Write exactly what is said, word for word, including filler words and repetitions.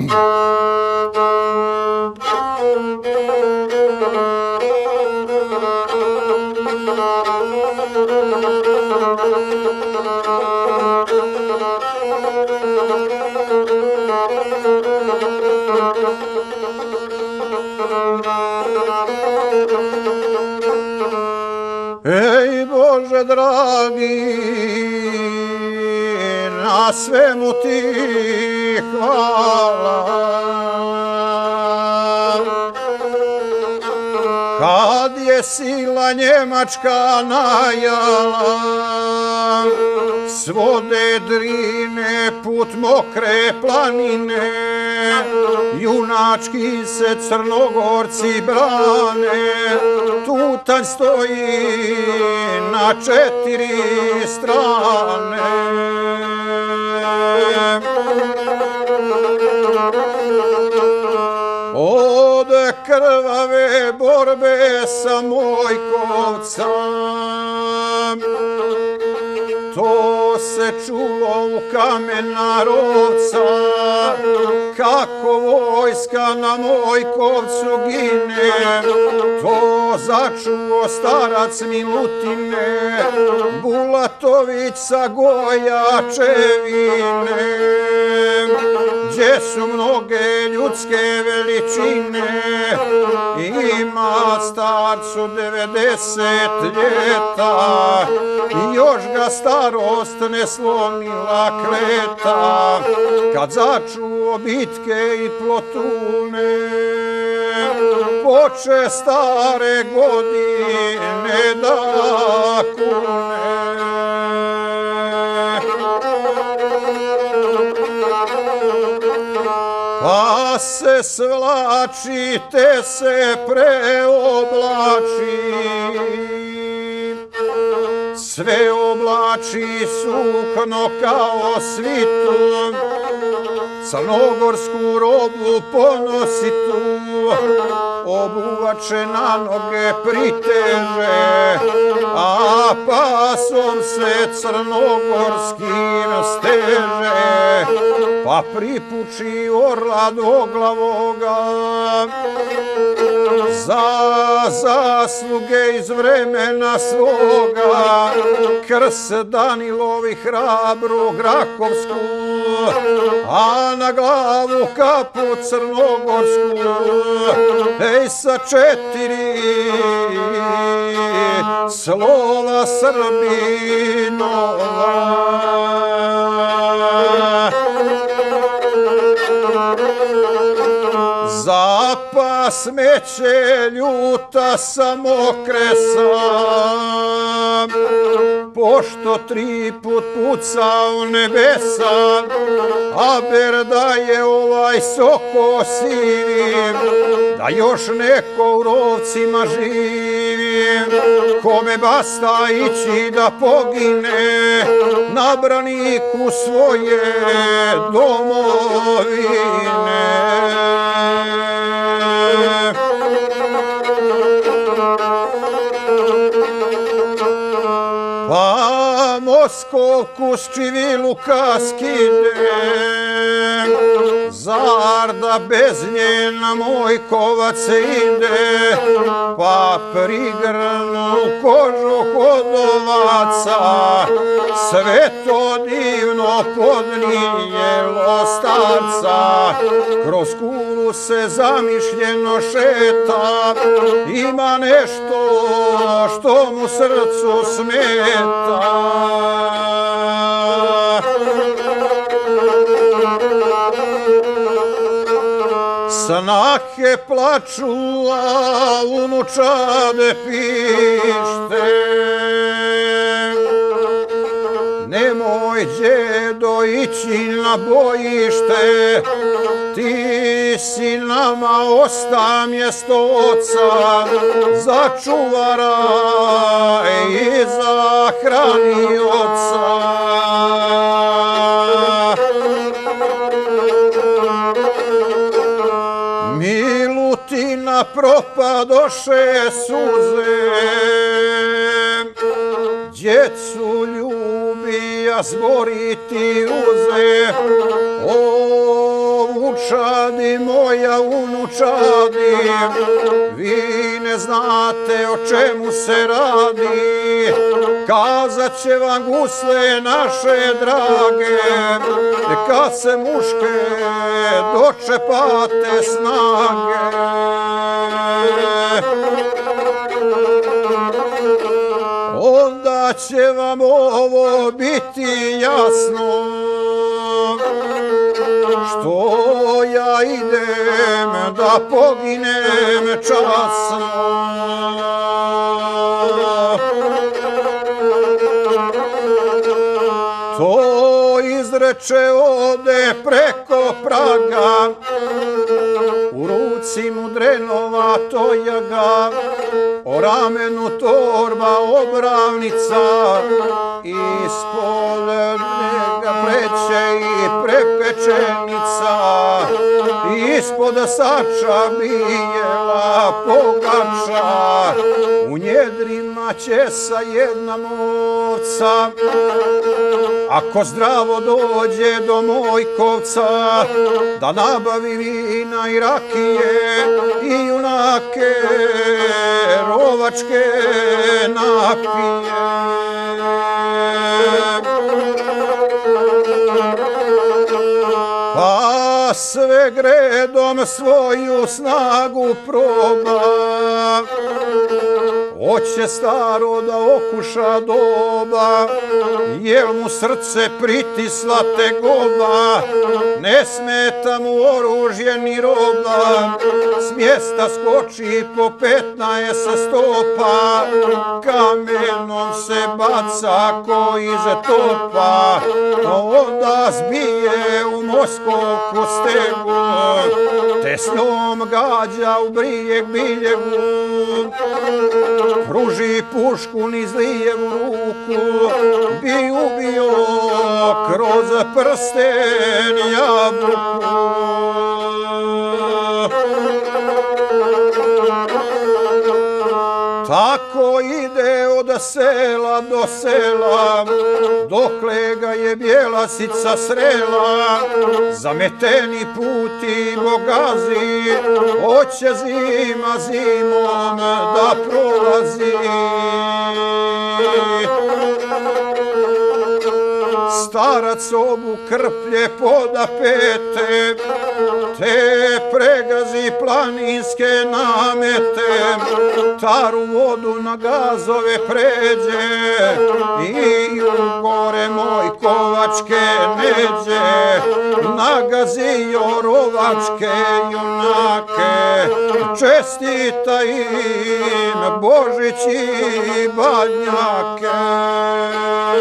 Ej Bože dragi, na svemu ti hvala. Kad je sila Njemačka najala, s vode Drine put mokre planine, junački se Crnogorci brane, Tutanj stoji na četiri strane. Od krvave borbe sa Mojkovca, to se čulo u Kamena Rovca, kako vojska na Mojkovcu gine, to začuo starac Milutine, Bulatović sa Gojačevine, gdje su mnoge ljudske veličine, ima starcu devedeset ljeta, još ga starost ne slomila kleta, kad začuo bitke i plotune, poče stare godine da kune. Pa se svlači, te se preoblači, sve oblači sukno kao svitu, crnogorsku robu ponosi tu, obuvače na noge priteže, a pasom se crnogorskim steže, pa pripuči orla doglavoga, za zasluge iz vremena svoga, krs Danilovi hrabru Grakovsku, a na glavu kapu crnogorsku, ej sa četiri slova Srbinova. Zapa smeće ljuta samokresa, pošto tri put puca u nebesa, a berda je ovaj soko sivi, da još neko u rovcima živi, kome basta ići da pogine na braniku svoje domovine. Pa Moskovku s Čiviluka skide, zar da bez nje na Mojkovac ide, pa prigrnu kožu kod ovaca, sve to divno podnijelo starca, kroz kulu se zamišljeno šeta, ima nešto što mu srcu smeta. Snahe plaču, a unučade pište, nemoj djedo ići na bojište, ti si nama osta mjesto oca, za čuvara i za hranioca. Milutina propadoše suze, djecu ljubi, a zboriti uze, ovu unučadi, moja unučadi, vi ne znate o čemu se radi. Kazat će vam gusle naše drage, kad se muške dočepate snage. Onda će vam ovo biti jasno, što ja idem da poginem časno. To izreče ode preko praga, u ruci mu drenova tojaga, o ramenu torba obravnica, ispod njega pleće i prepečenica, ispod sača bijela pogača, u njedrima ćesa jedna ovca. Ako zdravo dođe do Mojkovca, da nabavi vina i rakije i junake rovačke napije. Pa sve gredom svoju snagu proba, hoće staro da okuša doba, jel mu srce pritisla tegoba, ne smeta mu oružje ni roba, s mjesta skoči po petnaest stopa, kamenom se baca ko iz topa, onda zbije u Moskovku stegu, te s njom gađa u brijeg biljegu. Pruži pušku niz lijevu ruku, bi ubio kroz prsten jabuku. Tako ide od sela do sela, dokle ga je Bjelasica srela. Zameteni puti bogazi, hoće zima zimom da prolazi. Starac obu krplje poda pete, te pregazi planinske namete, taru vodu na gazove pređe i u gore Mojkovačke neđe, nagazio rovačke junake, čestita im Božić i Badnjake.